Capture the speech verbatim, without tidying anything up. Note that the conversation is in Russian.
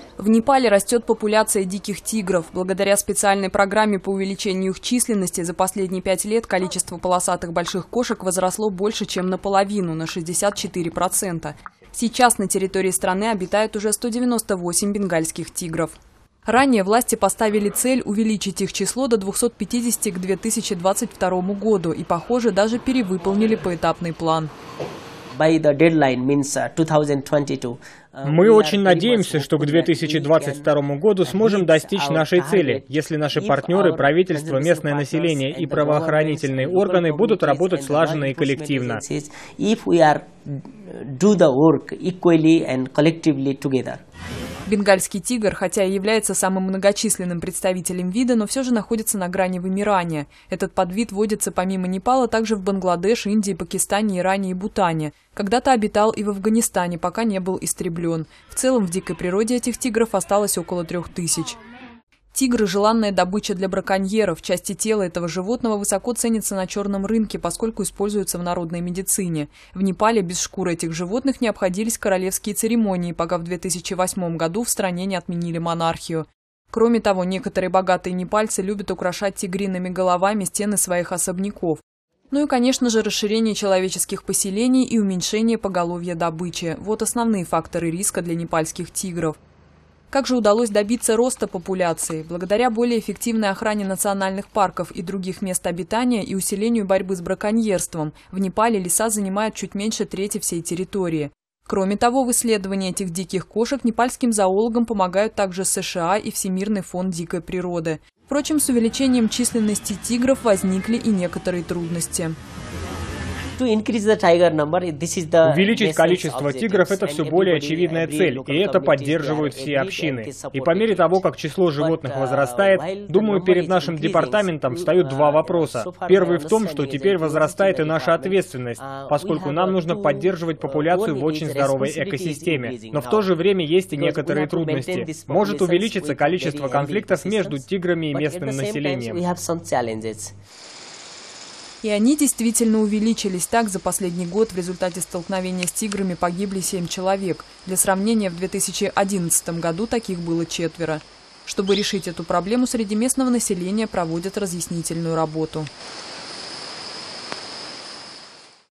В Непале растет популяция диких тигров. Благодаря специальной программе по увеличению их численности за последние пять лет количество полосатых больших кошек возросло больше, чем наполовину, на шестьдесят четыре процента. Сейчас на территории страны обитают уже сто девяносто восемь бенгальских тигров. Ранее власти поставили цель увеличить их число до двухсот пятидесяти к две тысячи двадцать второму году и, похоже, даже перевыполнили поэтапный план. Мы очень надеемся, что к две тысячи двадцать второму году сможем достичь нашей цели, если наши партнеры, правительство, местное население и правоохранительные органы будут работать слаженно и коллективно. Бенгальский тигр, хотя и является самым многочисленным представителем вида, но все же находится на грани вымирания. Этот подвид водится помимо Непала также в Бангладеш, Индии, Пакистане, Иране и Бутане. Когда-то обитал и в Афганистане, пока не был истреблен. В целом в дикой природе этих тигров осталось около трех тысяч. Тигры – желанная добыча для браконьеров. Части тела этого животного высоко ценятся на черном рынке, поскольку используются в народной медицине. В Непале без шкуры этих животных не обходились королевские церемонии, пока в две тысячи восьмом году в стране не отменили монархию. Кроме того, некоторые богатые непальцы любят украшать тигриными головами стены своих особняков. Ну и, конечно же, расширение человеческих поселений и уменьшение поголовья добычи. Вот основные факторы риска для непальских тигров. Как же удалось добиться роста популяции? Благодаря более эффективной охране национальных парков и других мест обитания и усилению борьбы с браконьерством. В Непале леса занимают чуть меньше трети всей территории. Кроме того, в исследовании этих диких кошек непальским зоологам помогают также США и Всемирный фонд дикой природы. Впрочем, с увеличением численности тигров возникли и некоторые трудности. Увеличить количество тигров – это все более очевидная цель, и это поддерживают все общины. И по мере того, как число животных возрастает, думаю, перед нашим департаментом встают два вопроса. Первый в том, что теперь возрастает и наша ответственность, поскольку нам нужно поддерживать популяцию в очень здоровой экосистеме. Но в то же время есть и некоторые трудности. Может увеличиться количество конфликтов между тиграми и местным населением. И они действительно увеличились. Так, за последний год в результате столкновения с тиграми погибли семь человек. Для сравнения, в две тысячи одиннадцатом году таких было четверо. Чтобы решить эту проблему, среди местного населения проводят разъяснительную работу.